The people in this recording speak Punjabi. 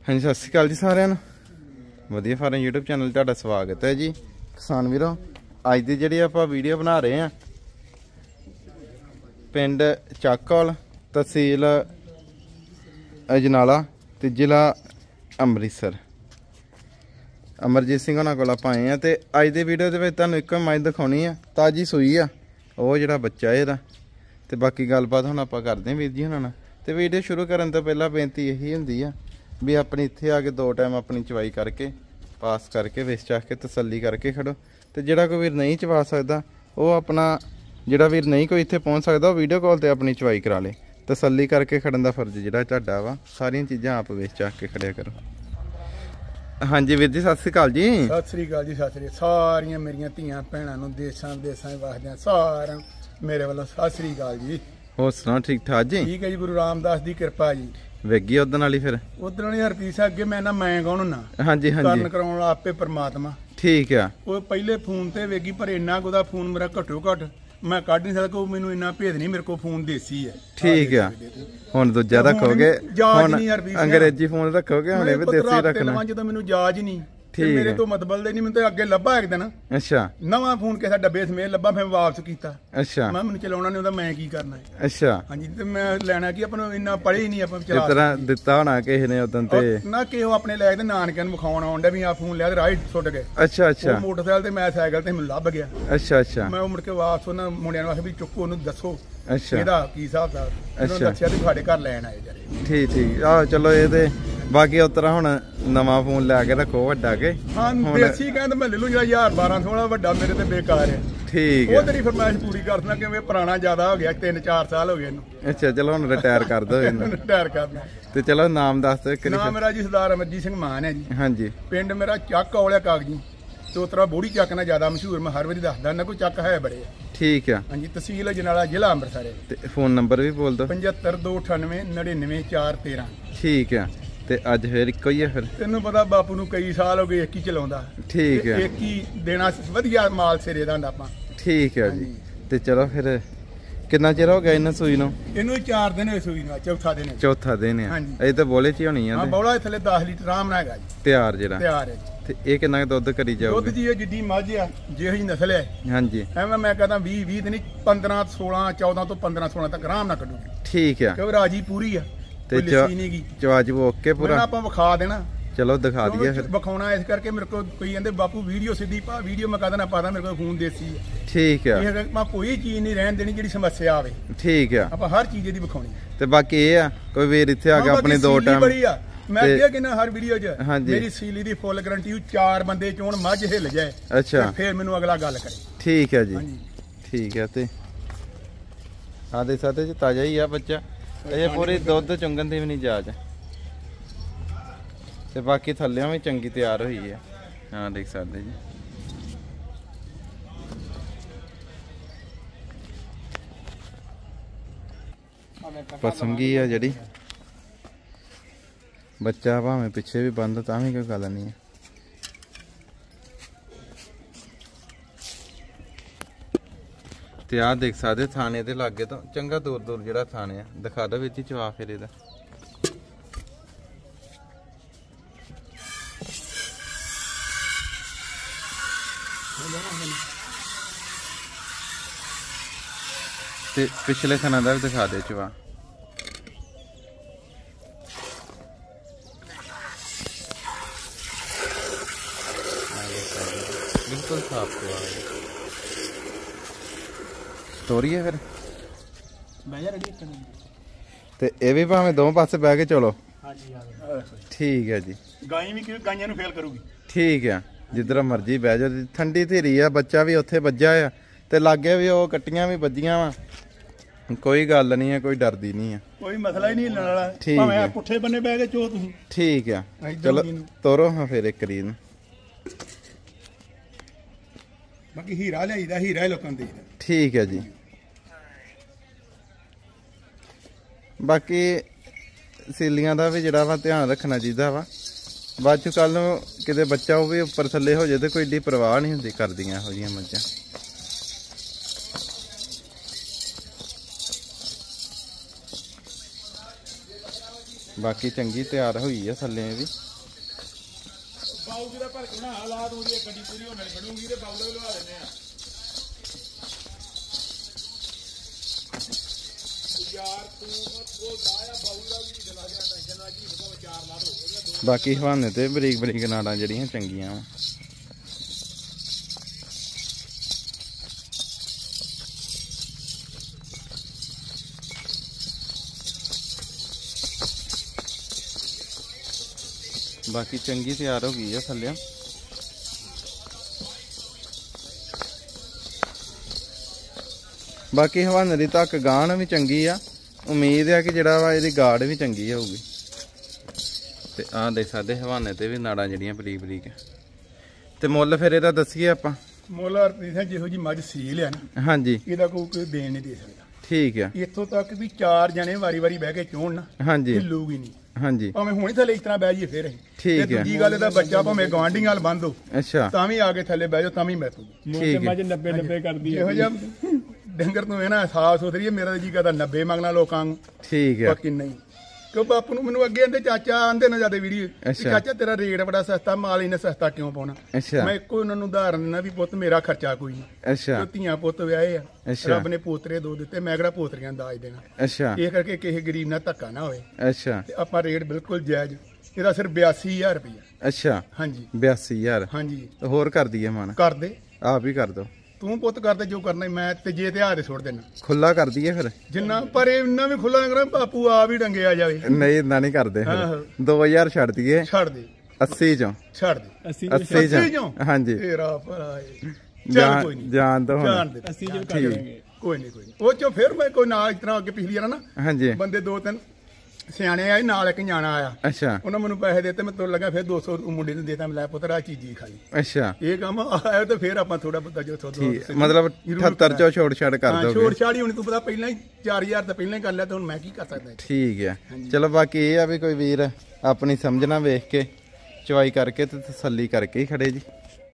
हाँ जी, सत श्री अकाल जी सारिਆਂ ਨੂੰ। ਵਧੀਆ ਫਾਰਮ यूट्यूब चैनल ਤੁਹਾਡਾ ਸਵਾਗਤ है जी। किसान ਵੀਰੋ, ਅੱਜ ਦੀ ਜਿਹੜੀ ਆਪਾਂ ਵੀਡੀਓ ਬਣਾ ਰਹੇ ਆ ਪਿੰਡ ਚੱਕੌਲ, ਤਹਿਸੀਲ ਅਜਨਾਲਾ ਤੇ ਜ਼ਿਲ੍ਹਾ ਅੰਮ੍ਰਿਤਸਰ। ਅਮਰਜੀਤ ਸਿੰਘ ਉਹਨਾਂ ਕੋਲ ਆਪਾਂ ਆਏ ਆ ਤੇ ਅੱਜ ਦੀ ਵੀਡੀਓ ਦੇ ਵਿੱਚ ਤੁਹਾਨੂੰ ਇੱਕ ਮੱਝ ਦਿਖਾਉਣੀ ਆ, ਤਾਜੀ ਸੂਈ ਆ, ਉਹ ਜਿਹੜਾ ਬੱਚਾ ਇਹਦਾ। ਤੇ ਬਾਕੀ ਗੱਲਬਾਤ ਹੁਣ ਆਪਾਂ ਕਰਦੇ ਹਾਂ ਵੀਰ ਜੀ ਹੁਣਾਂ ਨਾਲ। ਤੇ ਵੀਡੀਓ ਸ਼ੁਰੂ ਕਰਨ ਤੋਂ ਪਹਿਲਾਂ ਬੇਨਤੀ ਇਹੀ ਹੁੰਦੀ ਆ ਵੀ ਆਪਣੀ ਇੱਥੇ ਆ ਕੇ 2 ਟਾਈਮ ਆਪਣੀ ਚਵਾਈ ਕਰਕੇ ਪਾਸ ਕਰਕੇ ਵੇਚ ਚਾਹ ਕੇ ਤਸੱਲੀ ਕਰਕੇ ਖੜੋ। ਤੇ ਜਿਹੜਾ ਕੋਈ ਵੀਰ ਨਹੀਂ ਚਵਾ ਸਕਦਾ ਉਹ ਆਪਣਾ, ਜਿਹੜਾ ਵੀਰ ਨਹੀਂ ਕੋਈ ਇੱਥੇ ਪਹੁੰਚ ਸਕਦਾ ਉਹ ਵੀਡੀਓ ਕਾਲ ਤੇ ਆਪਣੀ ਚਵਾਈ ਕਰਾ ਲੇ। ਤਸੱਲੀ ਕਰਕੇ ਖੜਨ ਦਾ ਫਰਜ਼ ਜਿਹੜਾ ਤੁਹਾਡਾ ਵਾ। ਸਾਰੀਆਂ ਚੀਜ਼ਾਂ ਆਪ ਵੇਚ ਚਾਹ ਕੇ ਖੜਿਆ ਕਰੋ। ਹਾਂਜੀ ਵੀਰ ਜੀ, ਸਤਿ ਸ੍ਰੀ ਅਕਾਲ ਜੀ। ਸਤਿ ਸ੍ਰੀ ਅਕਾਲ ਜੀ। ਸਤਿ ਸ੍ਰੀ ਅਕਾਲ ਸਾਰੀਆਂ ਮੇਰੀਆਂ ਧੀਆਂ ਭੈਣਾਂ ਨੂੰ, ਦੇਸਾਂ ਵਿਦੇਸਾਂ ਵਸਦਿਆਂ ਸਾਰਿਆਂ ਮੇਰੇ ਵੱਲੋਂ ਸਤਿ ਸ੍ਰੀ ਅਕਾਲ ਜੀ। ਹੋਰ ਸੁਣਾਓ, ਠੀਕ ਠਾਕ ਜੀ? ਠੀਕ ਹੈ ਜੀ, ਗੁਰੂ ਰਾਮਦਾਸ ਦੀ ਕਿਰਪਾ ਜੀ। ਵੇਗੀ ਉਦਣ ਵਾਲੀ ਫਿਰ ਉਧਰ ਵਾਲੀ ਹਰਪੀਸ ਅੱਗੇ ਮੈਂ ਕੌਣ ਹੁੰਨਾ। ਹਾਂਜੀ ਹਾਂਜੀ, ਕਰਨ ਕਰਾਉਣ ਵਾਲਾ ਆਪੇ ਪਰਮਾਤਮਾ। ਠੀਕ ਆ। ਉਹ ਪਹਿਲੇ ਫੋਨ ਤੇ ਵੇਗੀ, ਪਰ ਇੰਨਾ ਉਹਦਾ ਫੋਨ ਮੇਰਾ ਘੱਟੋ ਘੱਟ ਮੈਂ ਕੱਢ ਨਹੀਂ ਸਕਦਾ, ਕੋਈ ਮੈਨੂੰ ਇੰਨਾ ਭੇਦ ਨਹੀਂ। ਮੇਰੇ ਕੋਲ ਫੋਨ ਦੇਸੀ ਹੈ। ਠੀਕ ਆ। ਹੁਣ ਦੂਜਾ ਰੱਖੋਗੇ, ਹੁਣ ਅੰਗਰੇਜ਼ੀ ਫੋਨ ਰੱਖੋਗੇ, ਹੁਣ ਇਹ ਵੀ ਦੇਸੀ ਰੱਖਣਾ। ਜਦੋਂ ਮੈਨੂੰ ਜਾਜ ਨਹੀਂ ਮੇਰੇ ਤੋਂ ਮਤਬਲ ਦੇ ਨਹੀਂ, ਮੈਨੂੰ ਤਾਂ ਅੱਗੇ ਲੱਭਾ ਇੱਕ ਦਿਨ। ਅੱਛਾ। ਨਵਾਂ ਫੋਨ ਕਿਸੇ ਡੱਬੇ ਸਮੇਤ ਲੱਭਾ, ਫਿਰ ਵਾਪਸ ਕੀਤਾ। ਅੱਛਾ। ਮੈਂ ਮੈਨੂੰ ਚਲਾਉਣਾ ਨਹੀਂ ਉਹਦਾ, ਮੈਂ ਕੀ ਕਰਨਾ ਹੈ। ਅੱਛਾ। ਹਾਂਜੀ, ਤੇ ਮੈਂ ਲੈਣਾ ਕੀ, ਆਪਾਂ ਨੂੰ ਇੰਨਾ ਪੜ੍ਹੇ ਹੀ ਨਹੀਂ ਆਪਾਂ ਚਲਾ। ਇਸ ਤਰ੍ਹਾਂ ਦਿੱਤਾ ਹੋਣਾ ਕਿਸੇ ਨੇ ਉਦੋਂ ਤੇ ਨਾ ਕਿ ਉਹ ਆਪਣੇ ਲੈ ਕੇ ਨਾਨਕਿਆਂ ਨੂੰ ਵਿਖਾਉਣ ਆਉਂਦਾ ਵੀ ਆ ਫੋਨ ਲਿਆ ਤੇ ਰਾਹ ਸੁੱਟ ਗਏ। ਅੱਛਾ ਅੱਛਾ। ਉਹ ਮੋਟਰਸਾਈਕਲ ਤੇ ਮੈਂ ਸਾਈਕਲ ਤੇ ਮੈਨੂੰ ਲੱਭ ਗਿਆ। ਅੱਛਾ ਅੱਛਾ। ਮੈਂ ਉਹ ਮੁੜ ਕੇ ਵਾਪਸ ਉਹਨਾਂ ਮੁੰਡਿਆਂ ਨੂੰ ਆਖਿਆ ਵੀ ਚੁੱਕੋ ਉਹਨੂੰ, ਦੱਸੋ ਅੱਛਾ ਇਹਦਾ ਕੀ ਹਿਸਾਬ ਦਾ। ਉਹਨਾਂ ਦੱਸਿਆ ਤੇ ਸਾਡੇ ਘਰ ਲੈਣ ਆਏ ਜਰੇ। ਠੀਕ ਠੀਕ ਆ। ਚਲੋ ਇਹ ਤੇ ਬਾਕੀ ਉਸ ਤਰ੍ਹਾਂ ਹੁਣ ਨਵਾਂ ਫੋਨ ਲੈ ਕੇ ਰੱਖੋ ਵੱਡਾ ਕੇ। ਹਾਂ, ਦੇਸੀ ਕਹਿੰਦਾ ਮੈਂ ਲੈ ਲੂ, ਜਿਹੜਾ 1000-1200 ਵਾਲਾ ਵੱਡਾ ਮੇਰੇ ਤੇ ਬੇਕਾਰ ਹੈ। ਠੀਕ ਉਹ ਤੇਰੀ ਫਰਮਾਇਸ਼ ਪੂਰੀ ਕਰ ਦੇਣਾ, ਕਿਉਂਕਿ ਪੁਰਾਣਾ ਜ਼ਿਆਦਾ ਹੋ ਗਿਆ, 3-4 ਸਾਲ ਹੋ ਗਏ ਇਹਨੂੰ। ਅੱਛਾ, ਚਲੋ ਹੁਣ ਰਿਟਾਇਰ ਕਰ ਦੋ ਇਹਨੂੰ। ਰਿਟਾਇਰ ਕਰਨਾ ਤੇ ਚਲੋ ਨਾਮ ਦੱਸ ਦਿਓ। ਨਾਮ ਮੇਰਾ ਜੀ ਸਰਦਾਰ ਅਮਰਜੀਤ ਸਿੰਘ ਮਾਨ ਹੈ ਜੀ। ਹਾਂਜੀ। ਪਿੰਡ ਮੇਰਾ ਚੱਕ ਔਲਿਆ ਕਾਗਜੀ, ਚੋਤਰਾ ਬੋੜੀ ਚੱਕ ਨਾਲ ਜ਼ਿਆਦਾ ਮਸ਼ਹੂਰ। ਮੈਂ ਹਰ ਵਾਰੀ ਦੱਸਦਾ ਨਾ, ਕੋਈ ਚੱਕ ਹੈ ਬੜੇ। ਠੀਕ ਆ। ਹਾਂਜੀ, ਤਹਿਸੀਲ ਅਜਨਾਲਾ, ਜ਼ਿਲ੍ਹਾ ਅੰਮ੍ਰਿਤਸਰ ਹੈ। ਤੇ ਫੋਨ ਨੰਬਰ ਵੀ ਬੋਲ ਦਿਓ। 7529899413। ਠੀਕ ਆ। ਤੇ ਅੱਜ ਫਿਰ ਇੱਕੋ ਹੀ ਆ ਫਿਰ? ਤੈਨੂੰ ਪਤਾ ਬਾਪੂ ਨੂੰ ਕਈ ਸਾਲ ਹੋ ਗਏ ਇੱਕ ਹੀ ਚਲਾਉਂਦਾ। ਠੀਕ ਆ। ਇੱਕ ਹੀ ਦੇਣਾ ਵਧੀਆ ਮਾਲ ਸਿਰੇ ਦਾ ਹੁੰਦਾ ਆਪਾਂ। ਠੀਕ ਆ ਜੀ। ਤੇ ਚਲੋ ਫਿਰ ਕਿੰਨਾ ਚਿਰ ਹੋ ਗਿਆ ਇਹਨਾਂ ਸੂਈ ਨੂੰ? ਇਹਨੂੰ 4 ਦਿਨ ਹੋਏ ਸੂਈ ਨੂੰ, ਚੌਥਾ ਦਿਨ ਹੈ। ਚੌਥਾ ਦਿਨ ਆ। ਇਹ ਤਾਂ ਬੋਲੇ ਚ ਹੋਣੀ ਆ। ਹਾਂ, ਬੋਲਾ ਥੱਲੇ 10 ਲੀਟਰ ਆਰਾਮ ਨਾਲ ਹੈਗਾ ਜੀ। ਤਿਆਰ ਜਿਹੜਾ ਤਿਆਰ ਹੈ। ਤੇ ਇਹ ਕਿੰਨਾ ਦੁੱਧ ਕਰੀ ਜਾਊਗਾ? ਦੁੱਧ ਜੀ ਇਹ ਜਿੱਡੀ ਮੱਝ ਆ, ਜਿਹੋ ਜੀ ਨਸਲ ਹੈ। ਹਾਂਜੀ। ਐਵੇਂ ਮੈਂ ਕਹਿੰਦਾ 20 ਤੇ ਨਹੀਂ, 15 16 14 ਤੋਂ 15 16 ਤੱਕ ਆਰਾਮ ਨਾਲ ਕੱਢੂਗੀ। ਠੀਕ ਆ। ਕਿਉਂ ਰਾਜੀ ਪੂਰੀ ਆ ਤੇ ਜਵਾਬ ਓਕੇ ਪੂਰਾ। ਆਪਾਂ ਵਿਖਾ ਦੇਣਾ। ਚਲੋ ਦਿਖਾ ਦਈਏ ਫਿਰ। ਵਿਖਾਉਣਾ ਇਸ ਕਰਕੇ ਮੇਰੇ ਕੋਲ ਕੋਈ ਕਹਿੰਦੇ ਬਾਪੂ ਵੀਡੀਓ ਸਿੱਧੀ ਪਾ, ਵੀਡੀਓ ਮੈਂ ਕਹਦਾ ਨਾ ਪਾਦਾ, ਮੇਰੇ ਕੋਲ ਫੋਨ ਦੇਸੀ ਹੈ। ਠੀਕ ਆ। ਮੈਂ ਕੋਈ ਚੀਜ਼ ਨਹੀਂ ਰਹਿਣ ਦੇਣੀ ਜਿਹੜੀ ਸਮੱਸਿਆ ਆਵੇ। ਠੀਕ ਆ। ਆਪਾਂ ਹਰ ਚੀਜ਼ ਦੀ ਵਿਖਾਉਣੀ। ਤੇ ਬਾਕੀ ਇਹ ਆ, ਕੋਈ ਵੀਰ ਇੱਥੇ ਆ ਕੇ ਆਪਣੇ 2 ਟਾਈਮ ਬੜੀ ਆ। ਮੈਂ ਅੱਗੇ ਕਿੰਨਾ ਹਰ ਵੀਡੀਓ 'ਚ ਮੇਰੀ ਸੀਲੀ ਦੀ ਫੁੱਲ ਗਾਰੰਟੀ, 4 ਬੰਦੇ ਚੋਣ ਮੱਝ ਹਿੱਲ ਜਾਏ। ਅੱਛਾ। ਫਿਰ ਮੈਨੂੰ ਅਗਲਾ ਗੱਲ ਕਰੇ। ਠੀਕ ਹੈ ਜੀ। ਠੀਕ ਹੈ। ਤੇ ਆ ਦੇ ਸਾਥੇ ਚ ਤਾਜ਼ਾ ਹੀ ਆ ਬੱਚਾ, ਇਹ ਪੂਰੀ ਦੁੱਧ ਚੁੰਗਣ ਦੀ ਵੀ ਨਹੀਂ ਜਾਚ। ਤੇ ਬਾਕੀ ਥੱਲਿਆਂ ਵੀ ਚੰਗੀ ਤਿਆਰ ਹੋਈ ਹੈ। ਹਾਂ, ਦੇਖ ਸਕਦੇ ਜੀ। ਪਸੰਦਗੀ ਆ ਜਿਹੜੀ, ਬੱਚਾ ਭਾਵੇਂ ਪਿੱਛੇ ਵੀ ਬੰਦ ਤਾਂ ਵੀ ਕੋਈ ਗੱਲ ਨਹੀਂ ਹੈ। ਤੇ ਆਹ ਦੇਖ ਸਕਦੇ ਥਾਣੇ ਦੇ ਲਾਗੇ ਤੋਂ ਚੰਗਾ ਦੂਰ ਦੂਰ ਜਿਹੜਾ ਥਾਣੇ ਆ, ਦਿਖਾ ਦੋ ਵਿੱਚ ਹੀ ਚਵਾ ਫਿਰ ਇਹਦਾ। ਤੇ ਪਿਛਲੇ ਥਾਣਾ ਦਾ ਵੀ ਦਿਖਾ ਦੇ ਚਵਾ। ਬਿਲਕੁਲ ਸਾਫ ਚਵਾ ਸਟੋਰੀ ਹੈ ਫਿਰ। ਤੇ ਇਹ ਵੀ ਭਾਵੇਂ 2 ਪਾਸੇ ਬਹਿ ਕੇ ਚਲੋ। ਠੀਕ ਹੈ ਜੀ। ਗਾਈ ਵੀ ਗਾਈਆਂ ਨੂੰ ਫੇਲ ਕਰੂਗੀ। ਠੀਕ ਆ, ਜਿੱਧਰ ਮਰਜੀ ਬਹਿ ਜਾ। ਠੰਡੀ ਧੀਰੀ ਆ, ਬੱਚਾ ਵੀ ਉੱਥੇ ਵੱਜਾ ਆ ਤੇ ਲਾਗੇ ਵੀ ਉਹ ਕੱਟੀਆਂ ਵੀ ਵੱਜੀਆਂ ਵਾ। ਕੋਈ ਗੱਲ ਨਹੀਂ ਹੈ, ਕੋਈ ਡਰਦੀ ਨਹੀਂ ਆ, ਕੋਈ ਮਸਲਾ ਹੀ ਨਹੀਂ ਹਿੱਲਣ ਵਾਲਾ। ਭਾਵੇਂ ਪੁੱਠੇ ਬੰਨੇ ਬਹਿ ਕੇ ਚੋ ਤੁਸੀਂ। ਠੀਕ ਆ। ਚਲੋ ਤੋਰੋ ਹਾਂ ਫਿਰ ਇੱਕ ਰੀਨ। ਬਾਕੀ ਹੀਰਾ ਲਿਆਈਦਾ, ਹੀਰਾ ਹੀ ਲੋਕਾਂ ਨੂੰ ਦੇਈਦਾ। ਠੀਕ ਹੈ ਜੀ। ਬਾਕੀ ਸੀਲੀਆਂ ਦਾ ਵੀ ਜਿਹੜਾ ਵਾ ਧਿਆਨ ਰੱਖਣਾ ਚਾਹੀਦਾ ਵਾ। ਬਾਅਦ ਚ ਕੱਲ ਨੂੰ ਕਿਤੇ ਬੱਚਾ ਉਹ ਵੀ ਉੱਪਰ ਥੱਲੇ ਹੋ ਜਾਏ ਤੇ ਕੋਈ ਏਡੀ ਪਰਵਾਹ ਨਹੀਂ ਹੁੰਦੀ ਕਰਦੀਆਂ ਇਹੋ ਜਿਹੀਆਂ ਮੱਝਾਂ। ਬਾਕੀ ਚੰਗੀ ਤਿਆਰ ਹੋਈ ਆ ਥੱਲੇ ਵੀ। ਬਾਊ ਜੀ ਦਾ ਭਰ ਕੇ ਨਾ ਹਾਲਾਤ ਉਹਦੀ ਗੱਡੀ ਪੂਰੀ ਹੋਣ ਵਾਲੀ ਬਣੂਗੀ ਤੇ ਬਾਊ ਦਾ ਲਵਾ ਦਿੰਦੇ ਆ ਯਾਰ ਤੂੰ ਉਹ ਦਾਇਆ ਬਾਊ ਦਾ ਵੀ ਦਿਲਾ ਗਿਆ ਟੈਨਸ਼ਨ ਨਾ ਜੀ ਉਹਦਾ ਵਿਚਾਰ ਲਾ ਦੋ। ਬਾਕੀ ਹਵਾਨੇ ਤੇ ਬਰੀਕ ਬਰੀਕ ਨਾੜਾਂ ਜਿਹੜੀਆਂ ਚੰਗੀਆਂ ਵਾ। ਬਾਕੀ ਚੰਗੀ ਤਿਆਰ ਹੋ ਗਈ ਆ ਥੱਲੇ। ਬਾਕੀ ਹਵਾਨੇ ਦੀ ਤੱਕ ਗਾਣ ਵੀ ਚੰਗੀ ਆ। ਉਮੀਦ ਆ ਕਿ ਜਿਹੜਾ ਵਾ ਇਹਦੀ ਗਾਰਡ ਵੀ ਚੰਗੀ ਹੋਊਗੀ। ਤੇ ਆਹ ਦੇਖ ਸਕਦੇ ਹਵਾਨੇ ਤੇ ਵੀ ਨਾੜਾਂ ਜਿਹੜੀਆਂ ਬਰੀਕ ਬਰੀਕ ਆ। ਤੇ ਮੁੱਲ ਫਿਰ ਇਹਦਾ ਦੱਸੀਏ ਆਪਾਂ। ਮੁੱਲ ਜਿਹੋ ਜੀ ਮੱਝ ਸੀਲ ਆ ਨਾ, ਹਾਂਜੀ, ਇਹਦਾ ਕੋਈ ਦੇਣ ਨਹੀਂ ਦੇ ਸਕਦਾ। ਠੀਕ ਆ। ਇੱਥੋਂ ਤੱਕ ਵੀ 4 ਜਣੇ ਵਾਰੀ ਵਾਰੀ ਬਹਿ ਕੇ ਚੋਣ ਨਾ, ਹਾਂਜੀ ਹਿੱਲੂਗੀ ਨਹੀਂ। ਹਾਂਜੀ, ਭਾਵੇਂ ਹੁਣੇ ਥੱਲੇ ਇਸ ਤਰ੍ਹਾਂ ਬਹਿ ਜਾਈਏ ਫੇਰ ਅਸੀਂ। ਠੀਕ ਤੇ ਹੈ। ਦੂਜੀ ਗੱਲ ਇਹਦਾ ਬੱਚਾ ਭਾਵੇਂ ਗਵਾਂਢੀਆਂ ਨਾਲ ਬੰਦ ਹੋ ਅੱਛਾ, ਤਾਂ ਵੀ ਆ ਕੇ ਥੱਲੇ ਬਹਿ ਜਾਓ ਤਾਂ ਵੀ ਬੈਠੂਗੀ। ਠੀਕ ਹੈ। 90 ਕਰਦੀ ਇਹੋ ਜਿਹਾ ਡੰਗਰ ਤੋਂ ਇਹ ਨਾ ਸਾਫ ਸੁਥਰੀ ਮੇਰਾ ਜੀ ਕਰਦਾ 90 ਮੰਗਣਾ ਲੋਕਾਂ ਨੂੰ, ਠੀਕ ਆ। ਬਾਕੀ ਨਹੀਂ। ਕਿਉਂ ਬਾਪੂ ਨੂੰ ਮੈਨੂੰ ਅੱਗੇ ਆਂਦੇ ਚਾਚਾ ਆਂਦੇ ਨਾ ਜਿਆਦਾ ਵੀਡੀਓ, ਅੱਛਾ। ਚਾਚਾ ਤੇਰਾ ਰੇਟ ਬੜਾ ਸਸਤਾ, ਮਾਲ ਇਹਨੇ ਸਸਤਾ ਕਿਉਂ ਪਾਉਣਾ। ਅੱਛਾ, ਮੈਂ ਇੱਕੋ ਉਹਨਾਂ ਨੂੰ ਉਦਾਹਰਨ ਦਿੰਦਾ ਵੀ ਪੁੱਤ ਮੇਰਾ ਖਰਚਾ ਕੋਈ ਨਹੀਂ। ਅੱਛਾ, ਧੀਆਂ ਪੁੱਤ ਵਿਆਹੇ ਆ, ਅੱਛਾ। ਰੱਬ ਨੇ ਪੋਤਰੇ 2 ਦਿੱਤੇ, ਮੈਂ ਕਿਹੜਾ ਪੋਤਰੀਆਂ ਦਾ ਦਾਜ ਦੇਣਾ। ਅੱਛਾ, ਇਹ ਕਰਕੇ ਕਿਸੇ ਗਰੀਬ ਨਾਲ ਧੱਕਾ ਨਾ ਹੋਵੇ। ਅੱਛਾ, ਤੇ ਆਪਾਂ ਰੇਟ ਬਿਲਕੁਲ ਜਾਇਜ਼, ਇਹਦਾ ਸਿਰਫ 82,000 ਰੁਪਇਆ। ਅੱਛਾ। ਹਾਂਜੀ 82,000 ਹਾਂਜੀ, ਹੋਰ ਕਰ ਦਈਏ ਮਨ? ਕਰ ਦੇ, ਆਪ ਹੀ ਕਰ ਦੋ। ਤੂੰ ਪੁੱਤ ਕਰਦੇ ਜੋ ਕਰਨਾ ਈ, ਮੈਂ ਤੇ ਜੇ ਤੇ ਹਾਰੇ ਸੁੱਟ ਦੇਣਾ ਖੁੱਲਾ ਕਰ ਦਈਏ ਫਿਰ? ਜਿੰਨਾ, ਪਰ ਇਹ ਇੰਨਾ ਵੀ ਖੁੱਲਾ ਨਾ ਕਰਾਂ ਬਾਪੂ ਆ ਵੀ ਡੰਗਿਆ ਜਾਵੇ। ਨਹੀਂ, ਇੰਨਾ ਨਹੀਂ ਕਰਦੇ ਆਹੋ। ਫਿਰ। 2000 ਛੱਡ ਦਈਏ। ਛੱਡ ਦੇ, 80 ਚੋਂ। ਛੱਡ ਦੇ। 80 ਚੋਂ, ਹਾਂਜੀ। ਤੇਰਾ ਭਰਾ ਏ। ਚੱਲ ਕੋਈ ਨਹੀਂ, ਜਾਣ ਦੋ ਹੁਣ। ਜਾਣ ਦੇ। 80 ਜੋ ਕਰ ਠੀਕ। ਦੇਣਗੇ। ਕੋਈ ਨਹੀਂ, ਕੋਈ ਨਹੀਂ। ਉਹ ਚੋਂ ਫਿਰ ਮੈਂ ਕੋਈ ਨਾਲ ਇਸ ਤਰ੍ਹਾਂ ਅੱਗੇ ਪਿਛਲੀ ਵਾਰ ਨਾ ਹਾਂਜੀ, ਬੰਦੇ 2-3 ਸਿਆਣੇ ਆਏ, ਨਾਲ ਇੱਕ ਨਿਆਣਾ ਆਇਆ। ਅੱਛਾ, ਉਹਨਾਂ ਮੈਨੂੰ ਪੈਸੇ ਦਿੱਤੇ, ਮੈਂ ਤੁਰ ਲੱਗਾ, ਫਿਰ 200 ਮੁੰਡੇ ਨੂੰ ਦੇਤਾ, ਮੈਂ ਲੈ ਪੁੱਤਰ ਆ ਚੀਜ਼ੀ ਖਾਈ। ਅੱਛਾ, ਇਹ ਕੰਮ ਆਇਆ ਤੇ ਫਿਰ ਆਪਾਂ ਥੋੜਾ ਬਹੁਤਾ ਜੋ ਠੀਕ। ਮਤਲਬ 78 ਚੋਂ ਛੋੜ ਛੱਡ ਕਰ ਹਾਂ, ਦੋਗੇ? ਛੋੜ ਛਾੜੀ ਹੁਣ ਤੂੰ ਪਤਾ ਪਹਿਲਾਂ ਹੀ 4000 ਤਾਂ ਪਹਿਲਾਂ ਹੀ ਕਰ ਲਿਆ, ਤੇ ਹੁਣ ਮੈਂ ਕੀ ਕਰ ਸਕਦਾ। ਠੀਕ ਆ। ਚਲੋ ਬਾਕੀ ਇਹ ਆ ਵੀ ਕੋਈ ਵੀਰ ਆਪਣੀ ਸਮਝਣਾ ਵੇਖ ਕੇ ਚਵਾਈ ਕਰਕੇ ਤੇ ਤਸੱਲੀ ਕਰਕੇ ਹੀ ਖੜੇ ਜੀ।